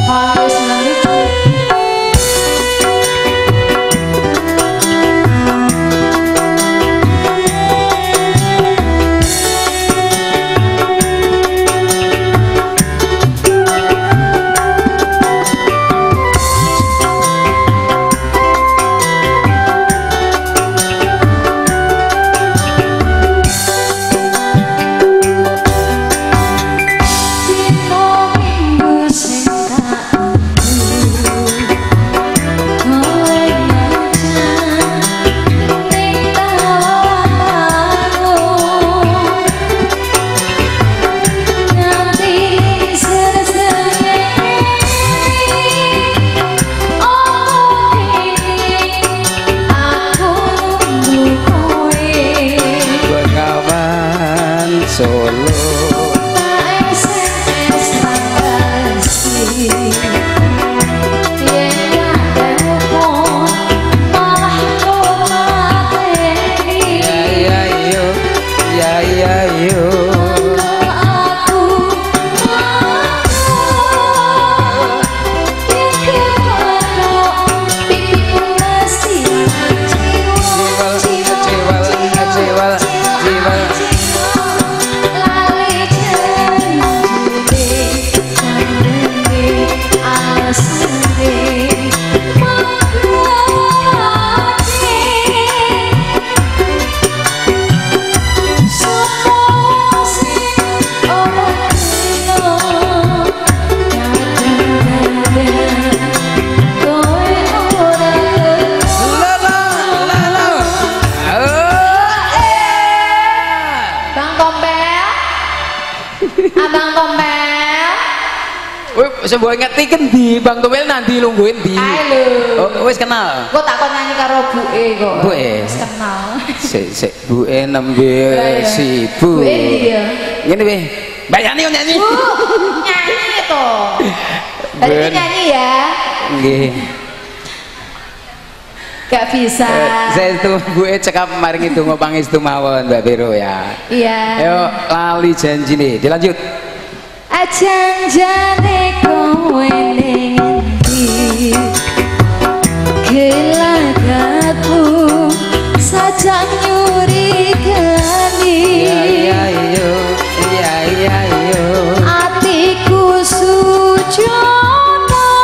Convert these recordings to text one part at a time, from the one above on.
Sembuh ngerti kendi Bang Tomel nanti lungguin di. Ayo. Oh, wis kenal. Kok tak kon nyanyi karo buke kok. Buke. Wis kenal. Sik buke nembe si Bu. Buke ndi ya? Ngene weh. Bayani kok nyanyi. Bu, nyanyi to. Tadi nyanyi ya. Nggih. Gak bisa. Saya itu buke cekap maringi donga pangestu mawon Mbak Vero ya. Iya. Ayo lali janji nih. Dilanjut. Janjane kowe ning ndi gelagaku sajak nyuri gani iya atiku sujono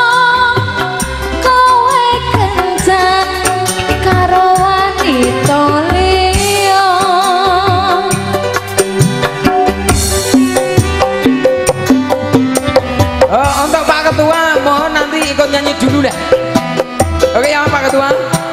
kowe kencan karo wanita liya. Untuk Pak Ketua mohon nanti ikut nyanyi dulu dah. Oke ya Pak Ketua.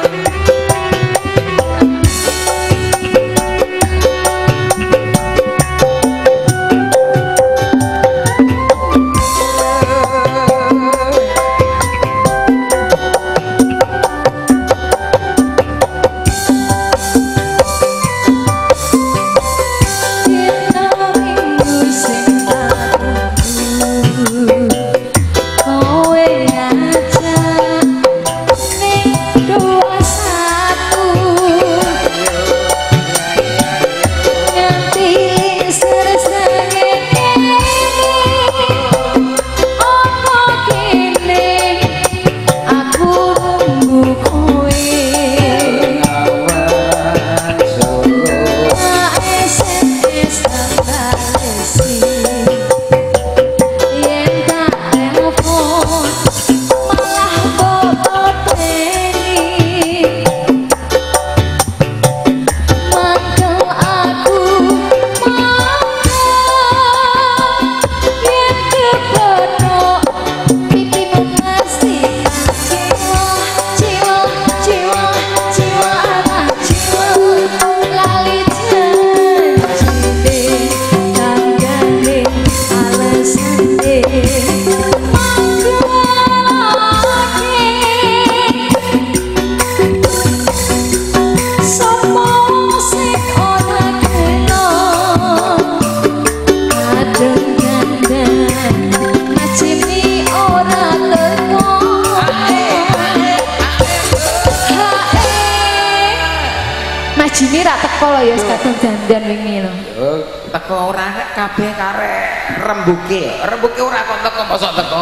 Jini rak teko lho ya kadung dandan wingi lho. Teko ora kabeh karek rembuke. Rembuke ora kok teko mosok teko.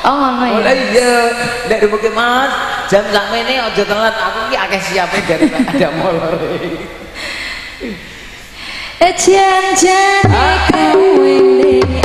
Oh ngono Oh ya. iya, nek mungkin Mas, jam sakmene aja telat. Aku iki akeh siape dari ada molor. Jan-jane kowe ning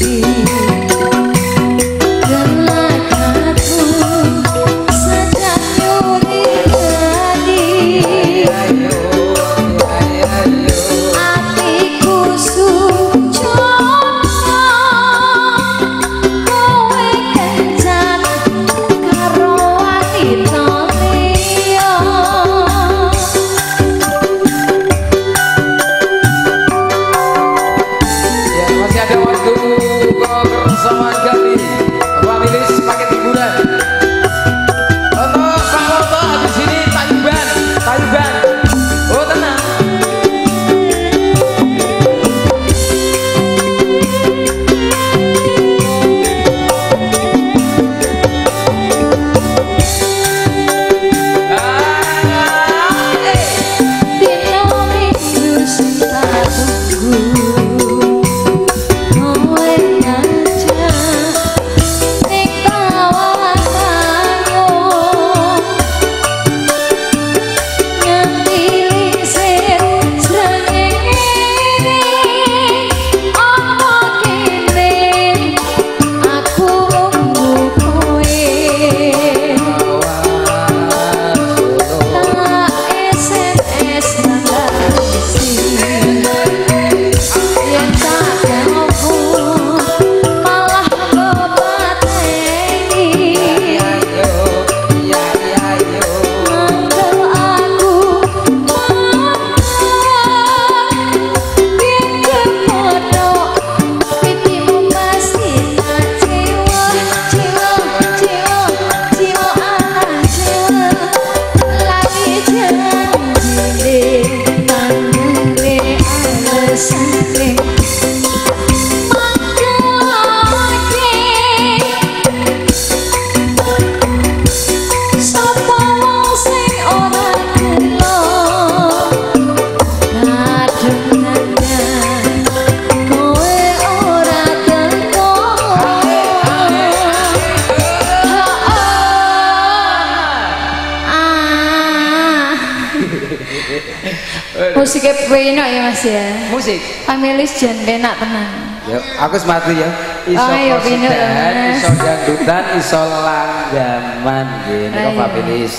musiknya penak ya Mas ya. Musik. Familis jan penak tenan. Yuk, aku semati ya. Iso kosidahan, iso dangdutan, iso langgaman gini kok familis.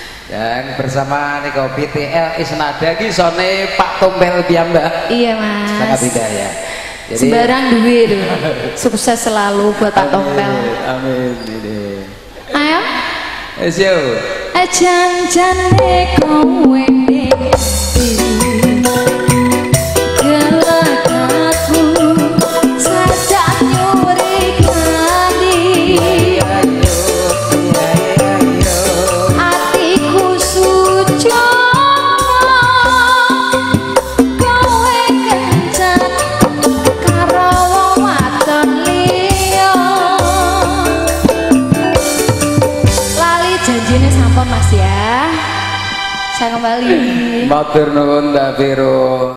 Dan bersama Niko BTL Isnada ki sone Pak Tompel piyambak. Iya Mas. Sangat indah ya. Jadi sembarang duwe lho. Sukses selalu buat Pak Tompel. Amin. Ayo. Yo. Jan-jane kowe Mas ya. Saya kembali. Matur nuwun Mbak Vero.